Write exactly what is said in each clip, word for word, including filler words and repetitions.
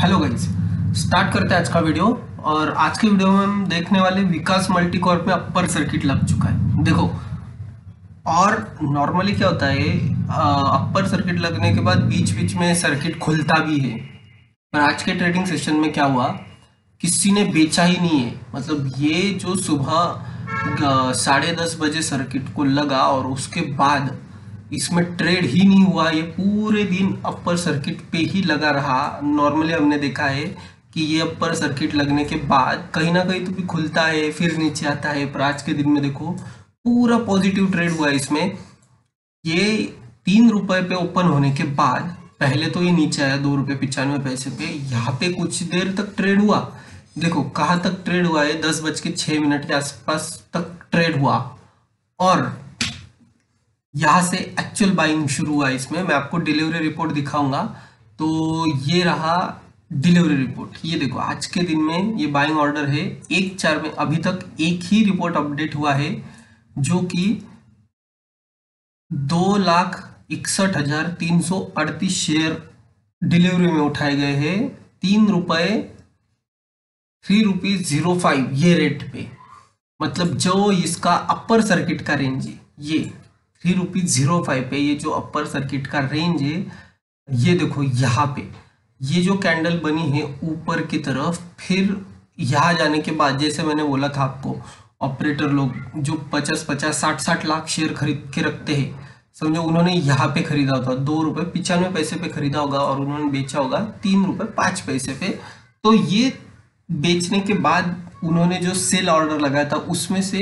Hello guys, start करते हैं आज का वीडियो। और आज के वीडियो में हम देखने वाले विकास मल्टीकॉर्प में अपर सर्किट लग चुका है। देखो, और नॉर्मली क्या होता है, अपर सर्किट लगने के बाद बीच बीच में सर्किट खुलता भी है। पर आज के ट्रेडिंग सेशन में क्या हुआ, किसी ने बेचा ही नहीं है। मतलब ये जो सुबह साढ़े दस बजे सर्किट को लगा और उसके बाद इसमें ट्रेड ही नहीं हुआ, ये पूरे दिन अपर सर्किट पे ही लगा रहा। नॉर्मली हमने देखा है कि ये अपर सर्किट लगने के बाद कहीं ना कहीं तो भी खुलता है फिर नीचे आता है, पर आज के दिन में देखो पूरा पॉजिटिव ट्रेड हुआ है इसमें। ये तीन रुपए पे ओपन होने के बाद पहले तो ये नीचे आया दो रुपए पिचानवे पैसे पे, यहाँ पे कुछ देर तक ट्रेड हुआ। देखो कहाँ तक ट्रेड हुआ है, दस बज के छह मिनट के आसपास तक ट्रेड हुआ और यहाँ से एक्चुअल बाइंग शुरू हुआ। इसमें मैं आपको डिलीवरी रिपोर्ट दिखाऊंगा। तो ये रहा डिलीवरी रिपोर्ट। ये देखो आज के दिन में ये बाइंग ऑर्डर है एक चार में। अभी तक एक ही रिपोर्ट अपडेट हुआ है जो कि दो लाख इकसठ हजार तीन सौ अड़तीस शेयर डिलीवरी में उठाए गए हैं, तीन रुपए थ्री रुपीज जीरो फाइव ये रेट पे। मतलब जो इसका अपर सर्किट का रेंज है ये थ्री रुपीज जीरो फाइव पे, ये जो अपर सर्किट का रेंज है ये देखो यहाँ पे ये जो कैंडल बनी है ऊपर की तरफ, फिर यहाँ जाने के बाद जैसे मैंने बोला था आपको, ऑपरेटर लोग जो पचास पचास साठ साठ लाख शेयर खरीद के रखते हैं, समझो उन्होंने यहाँ पे खरीदा होता दो रुपए पिचानवे पैसे पे खरीदा होगा और उन्होंने बेचा होगा तीन रुपए पांच पैसे पे। तो ये बेचने के बाद उन्होंने जो सेल ऑर्डर लगाया था उसमें से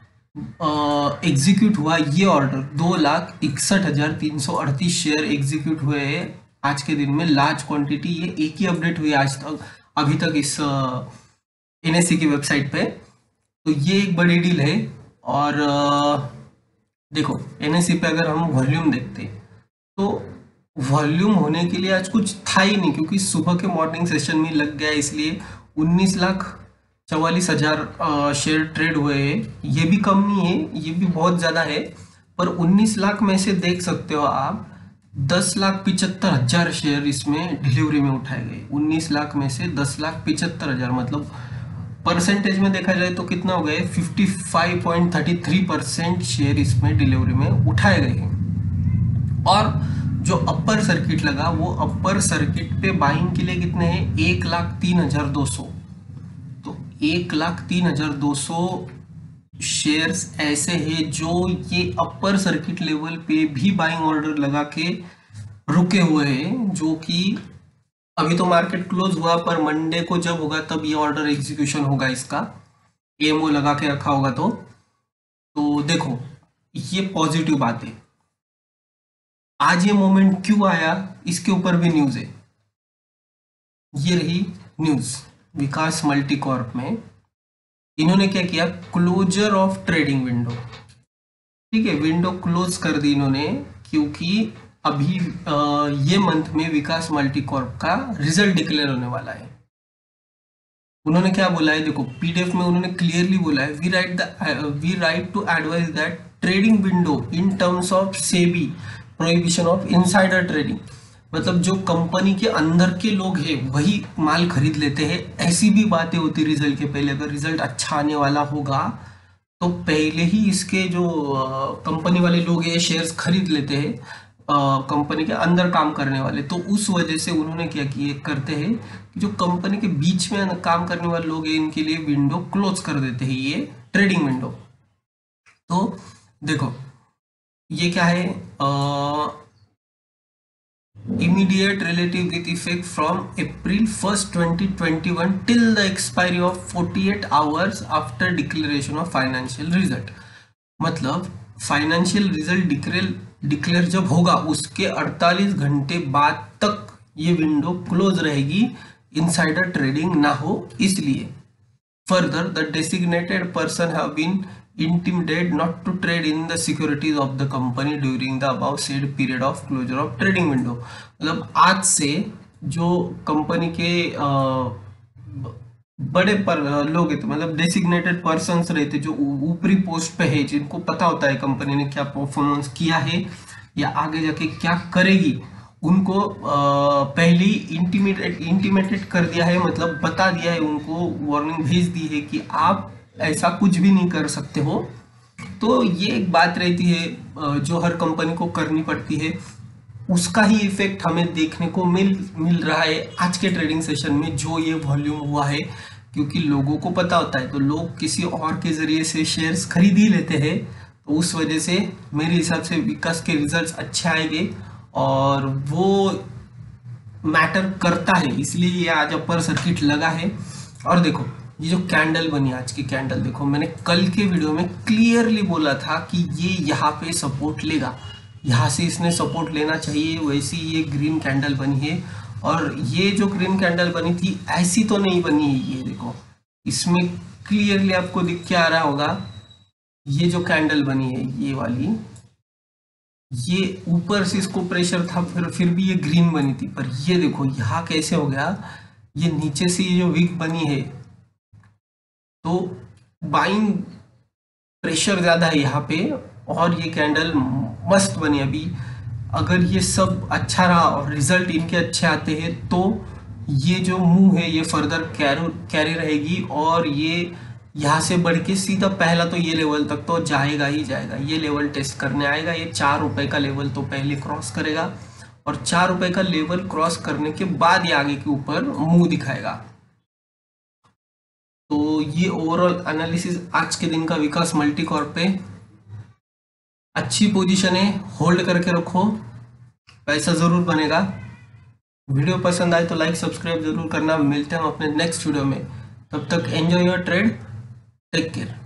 एग्जीक्यूट हुआ ये ऑर्डर, दो लाख इकसठ हजार तीन सौ अड़तीस शेयर एग्जीक्यूट हुए हैं आज के दिन में। लार्ज क्वांटिटी, ये एक ही अपडेट हुई आज तक अभी तक इस एनएससी की वेबसाइट पे। तो ये एक बड़ी डील है। और आ, देखो एनएससी पे अगर हम वॉल्यूम देखते तो वॉल्यूम होने के लिए आज कुछ था ही नहीं, क्योंकि सुबह के मॉर्निंग सेशन में लग गया, इसलिए उन्नीस लाख चवालीस हजार शेयर ट्रेड हुए हैं। ये भी कम नहीं है, ये भी बहुत ज़्यादा है। पर उन्नीस लाख में से देख सकते हो आप दस लाख पिचहत्तर हजार शेयर इसमें डिलीवरी में उठाए गए। उन्नीस लाख में से दस लाख पिचहत्तर हजार, मतलब परसेंटेज में देखा जाए तो कितना हो गए, fifty five point thirty three percent share इसमें डिलीवरी में उठाए गए हैं। और जो अपर सर्किट लगा वो अपर सर्किट पे बाइंग के लिए कितने हैं, एक लाख तीन हजार दो सौ। तो एक लाख तीन हजार दो सौ शेयर्स ऐसे हैं जो ये अपर सर्किट लेवल पे भी बाइंग ऑर्डर लगा के रुके हुए हैं, जो कि अभी तो मार्केट क्लोज हुआ, पर मंडे को जब होगा तब ये ऑर्डर एग्जीक्यूशन होगा, इसका एमओ लगा के रखा होगा। तो तो देखो ये पॉजिटिव बात है। आज ये मोमेंट क्यों आया इसके ऊपर भी न्यूज है। ये रही न्यूज, विकास मल्टीकॉर्प में इन्होंने क्या किया, क्लोजर ऑफ ट्रेडिंग विंडो। ठीक है, विंडो क्लोज कर दी इन्होंने, क्योंकि अभी आ, ये मंथ में विकास मल्टीकॉर्प का रिजल्ट डिक्लेयर होने वाला है। उन्होंने क्या बोला है, देखो पीडीएफ में उन्होंने क्लियरली बोला है, we write the we write to advise that trading window in terms of SEBI prohibition of insider trading. मतलब जो कंपनी के अंदर के लोग हैं वही माल खरीद लेते हैं, ऐसी भी बातें होती रिजल्ट के पहले। अगर रिजल्ट अच्छा आने वाला होगा तो पहले ही इसके जो कंपनी वाले लोग हैं शेयर्स खरीद लेते हैं, कंपनी के अंदर काम करने वाले। तो उस वजह से उन्होंने क्या किए करते हैं कि जो कंपनी के बीच में काम करने वाले लोग हैं इनके लिए विंडो क्लोज कर देते हैं, ये ट्रेडिंग विंडो। तो देखो ये क्या है, आ, immediate relative with effect from April first twenty twenty-one till the expiry of forty-eight hours after declaration of financial result। मतलब फाइनेंशियल रिजल्ट डिक्लेयर डिक्लेयर जब होगा उसके अड़तालीस घंटे बाद तक ये विंडो क्लोज रहेगी, इनसाइडर ट्रेडिंग ना हो इसलिए। Further the designated person have been intimidated not to trade in the securities of the company during the above said period of closure of trading window। मतलब आज से जो कंपनी के आ, बड़े पर लोग हैं, तो मतलब डेसिग्नेटेड पर्सन्स रहते जो ऊपरी पोस्ट पे है, जिनको पता होता है कंपनी ने क्या परफॉर्मेंस किया है या आगे जाके क्या करेगी, उनको अ, पहले ही इंटीमेटेड इंटीमेटेड कर दिया है, मतलब बता दिया है, उनको वार्निंग भेज दी है कि आप ऐसा कुछ भी नहीं कर सकते हो। तो ये एक बात रहती है अ, जो हर कंपनी को करनी पड़ती है। उसका ही इफेक्ट हमें देखने को मिल मिल रहा है आज के ट्रेडिंग सेशन में, जो ये वॉल्यूम हुआ है। क्योंकि लोगों को पता होता है तो लोग किसी और के जरिए से शेयर्स खरीद ही लेते हैं, तो उस वजह से मेरे हिसाब से विकास के रिजल्ट्स अच्छे आएंगे, और वो मैटर करता है, इसलिए ये आज अपर सर्किट लगा है। और देखो ये जो कैंडल बनी, आज की कैंडल देखो, मैंने कल के वीडियो में क्लियरली बोला था कि ये यहाँ पे सपोर्ट लेगा, यहाँ से इसने सपोर्ट लेना चाहिए। वैसी ये ग्रीन कैंडल बनी है, और ये जो ग्रीन कैंडल बनी थी ऐसी तो नहीं बनी है। ये देखो इसमें क्लियरली आपको दिख के आ रहा होगा, ये जो कैंडल बनी है ये वाली, ये ऊपर से इसको प्रेशर था, फिर फिर भी ये ग्रीन बनी थी। पर ये देखो यहाँ कैसे हो गया, ये नीचे से ये जो विक बनी है, तो बाइंग प्रेशर ज्यादा है यहाँ पे, और ये कैंडल मस्त बनी। अभी अगर ये सब अच्छा रहा और रिजल्ट इनके अच्छे आते हैं तो ये जो मूव है ये फर्दर कैरी कैरी रहेगी, और ये यहाँ से बढ़ के सीधा पहला तो ये लेवल तक तो जाएगा ही जाएगा। ये लेवल टेस्ट करने आएगा, ये चार रुपए का लेवल तो पहले क्रॉस करेगा, और चार रुपए का लेवल क्रॉस करने के बाद ये आगे के ऊपर मुंह दिखाएगा। तो ये ओवरऑल एनालिसिस आज के दिन का विकास मल्टीकॉर्प पे। अच्छी पोजीशन है, होल्ड करके रखो, पैसा जरूर बनेगा। वीडियो पसंद आए तो लाइक सब्सक्राइब जरूर करना। मिलते हैं हम अपने नेक्स्ट वीडियो में, तब तक enjoy your trade, take care.